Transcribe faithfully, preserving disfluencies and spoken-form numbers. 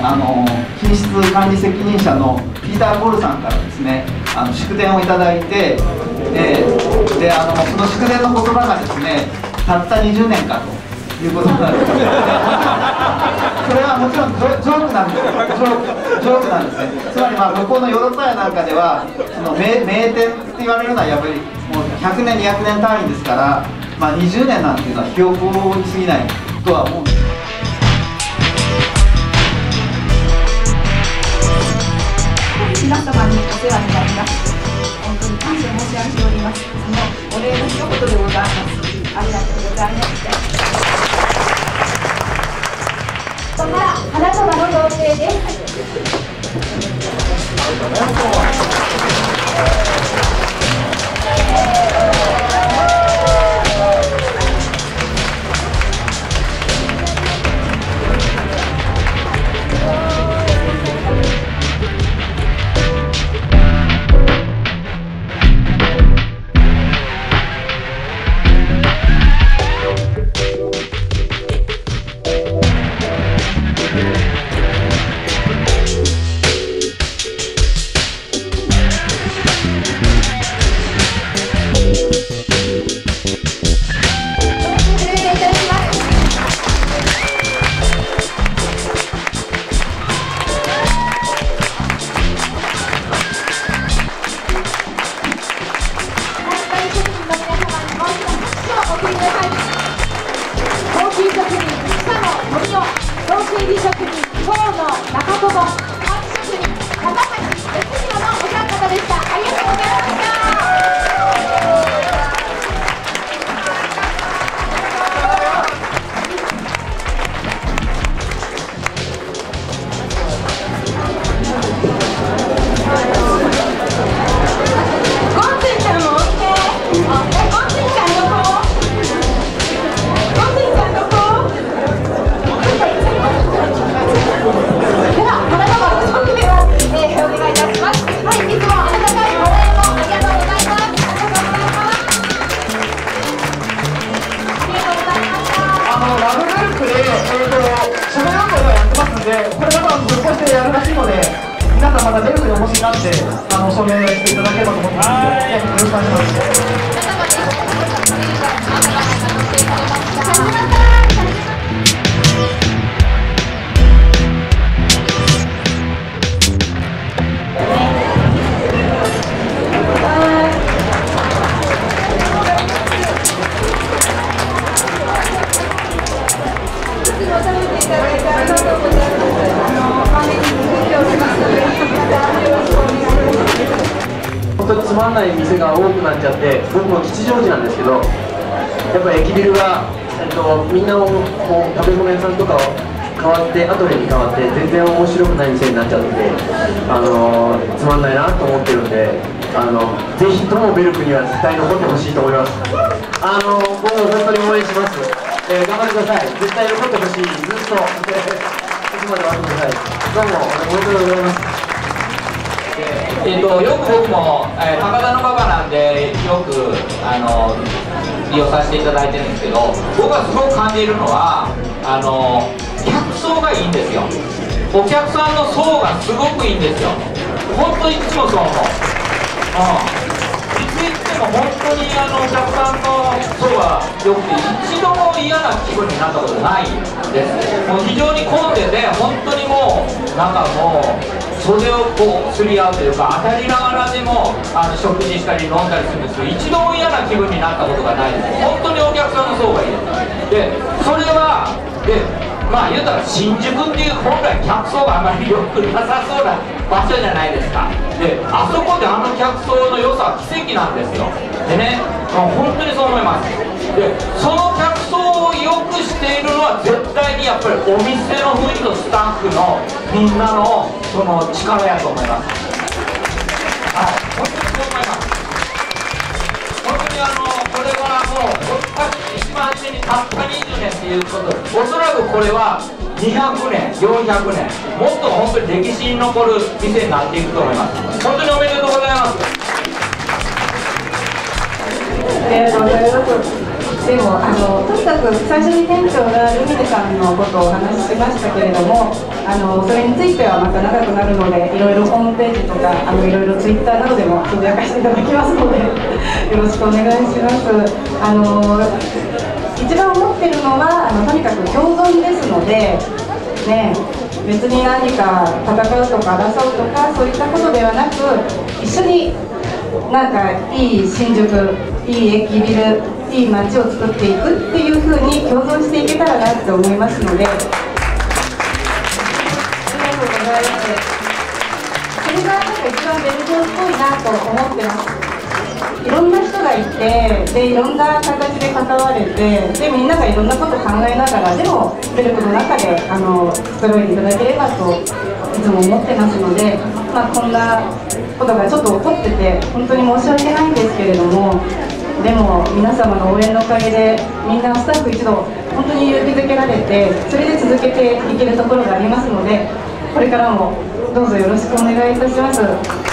あの品質管理責任者のピーター・ゴルさんからですね、あの祝電をいただいて、えー、であのその祝電の言葉がですね、たったにじゅうねんかということなんです。それはもちろんジョジョークなんですよ。ジョーク、ジョークなんですね。つまりまあ向こうのヨーロッパやなんかではその 名, 名店って言われるのはやっぱりもうひゃくねんにひゃくねん単位ですから、まあ、にじゅうねんなんていうのはひよこに過ぎないとは思うんです。 皆様にお世話になります。本当に感謝申し上げております。そのお礼の一言でございます。ありがとうございました。それから花束の贈呈です。皆さんまたベルクにお越しになってあの署名していただければと思ってますので、よろしくお願いします。本当につまんない店が多くなっちゃって、僕も吉祥寺なんですけど、やっぱり駅ビルが、えっと、みんなもう食べ物屋さんとか変わってアトリエに変わって全然面白くない店になっちゃって、あのー、つまんないなと思ってるんで、あのぜひともベルクには絶対残ってほしいと思います。あのー、僕も本当に応援します。えー、頑張ってください。絶対残ってほしい。ずっといつまで待ってください。どうもおめでとうございます。 えー、とよく僕も、えー、高田馬場なんでよくあの利用させていただいてるんですけど、僕はすごく感じるのはあの客層がいいんですよ。お客さんの層がすごくいいんですよ。本当にいつもそう思う。うんいつ行っても本当にあのお客さんの層がよくて、一度も嫌な気分になったことないです。もう非常に混んでて、本当にもうなんかもう袖をこうすり合うというか、当たりながらでもあの食事したり飲んだりするんですけど、一度も嫌な気分になったことがないです。本当にお客さんの層がいいです。でそれはでまあ言うたら新宿っていう本来客層があまり良くなさそうな場所じゃないですか。であそこであの客層の良さは奇跡なんですよ。でね、もう本当にそう思います。でその客層を良くしているのは絶対にやっぱりお店の雰囲気とスタッフのみんなのその力やと思います。はい、本当にそう思います。本当にあのこれはもう一番初めにたったにじゅうねんっていうことで、おそらくこれはにひゃくねんよんひゃくねんもっと本当に歴史に残る店になっていくと思います。本当におめでとうございます。 ありがとうございます。 でもあのとにかく最初に店長がルミネさんのことをお話ししましたけれども、あのそれについてはまた長くなるので、いろいろホームページとかあのいろいろツイッターなどでもつぶやかしていただきますのでよろしくお願いします。あの一番思ってるのはあのとにかく共存ですのでね、別に何か戦うとか争うとかそういったことではなく、一緒になんかいい新宿、いい駅ビル、いい街を作っていくっていうふうに共存していけたらなって思いますので、ありがとうございます。それがなんか一番ベルトっぽいなと思ってます。いろんな人がいて、でいろんな形で関われて、でみんながいろんなことを考えながら、でもベルトの中であの揃えていただければといつも思ってますので、まあ、こんなことがちょっと起こってて本当に申し訳ないんですけれども、でも皆様の応援のおかげでみんなスタッフ一同本当に勇気づけられて、それで続けていけるところがありますので、これからもどうぞよろしくお願いいたします。